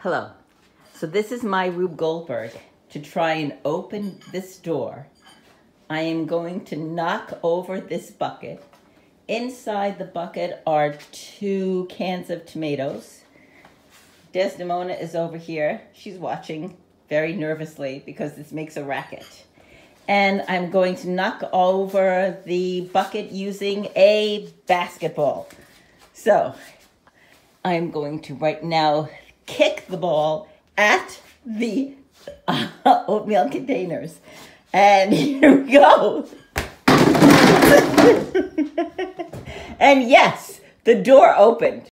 Hello. So this is my Rube Goldberg. To try and open this door, I am going to knock over this bucket. Inside the bucket are 2 cans of tomatoes. Desdemona is over here. She's watching very nervously because this makes a racket. And I'm going to knock over the bucket using a basketball. So I'm going to right now kick the ball at the oatmeal containers. And here we go. And yes, the door opened.